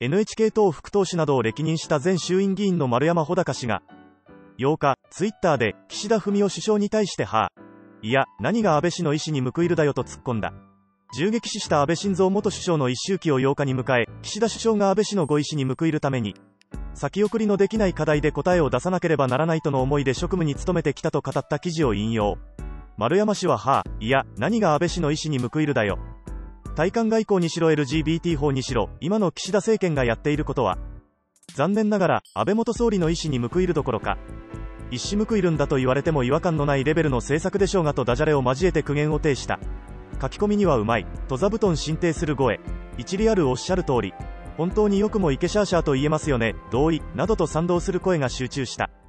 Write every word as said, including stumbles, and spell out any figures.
エヌエイチケー 党副党首などを歴任した前衆院議員の丸山穂高氏が、ようか、ツイッターで、岸田文雄首相に対してはあ、いや、何が安倍氏の意思に報いるだよと突っ込んだ。銃撃死した安倍晋三元首相の一周忌をようかに迎え、岸田首相が安倍氏のご意思に報いるために、先送りのできない課題で答えを出さなければならないとの思いで職務に努めてきたと語った記事を引用。丸山氏ははあ、いや、何が安倍氏の意思に報いるだよ。対韓外交にしろ エルジービーティー 法にしろ、今の岸田政権がやっていることは、残念ながら、安倍元総理の意思に報いるどころか、一矢報いるんだと言われても違和感のないレベルの政策でしょうがとダジャレを交えて苦言を呈した。書き込みにはうまい、と座布団進呈する声、一理あるおっしゃる通り、本当によくもイケシャーシャーと言えますよね、同意、などと賛同する声が集中した。